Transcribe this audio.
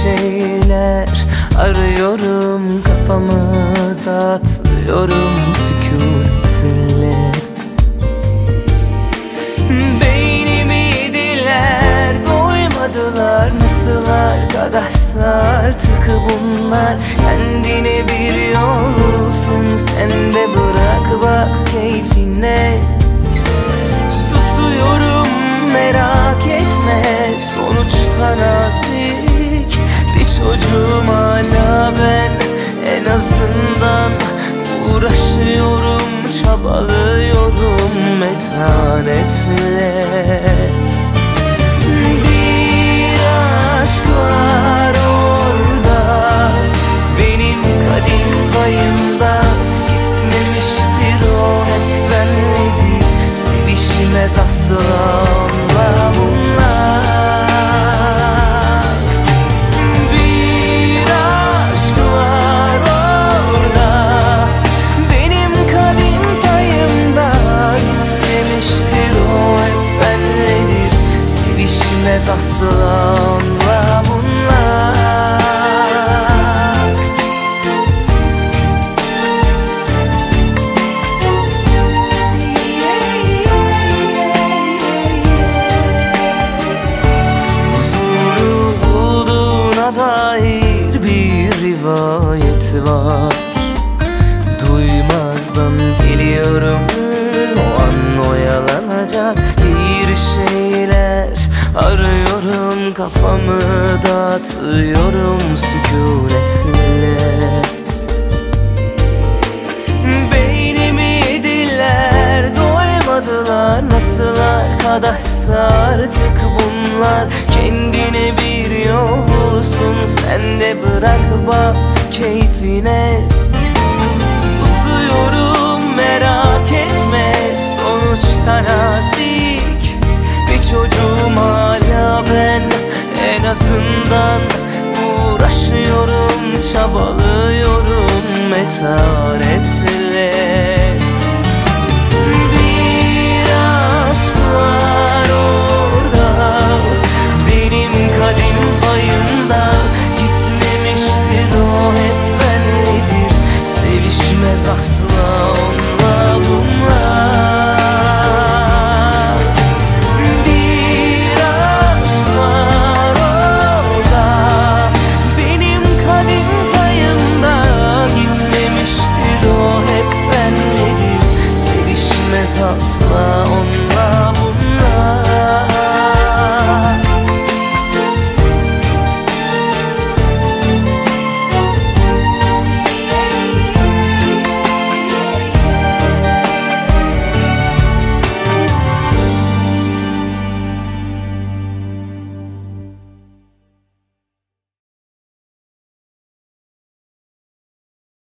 şeyler arıyorum, kafamı dağıtıyorum sükunetle. Beynimi yediler, doymadılar, nasıl arkadaşsa artık bunlar. Kendine bir yolsun, sen de bırak bak keyfine. Susuyorum merak etme, sonuçta nazik bir çocuğum hala ben. En azından uğraşıyorum, çabalıyorum metanetle. Bir aşk var orada, benim kadim payımda. Gitmemiştir o hep benledi, sevişmez asla onunla bunlar. Bir aşk var orada, benim kadim payımda. Gitmemiştir o hep benledir, sevişmez asla onunla bunlar. Dair bir rivayet var, duymazdan geliyorum, o an oyalanacak bir şeyler arıyorum, kafamı dağıtıyorum sükunetle. Beynimi yediler, doymadılar, nasıl arkadaşsa artık bunlar. Kendine bir yolsun, sen de bırak bak keyfine. Susuyorum merak etme, sonuçta nazik bir çocuğum hala ben. En azından uğraşıyorum, çabalıyorum metanetle.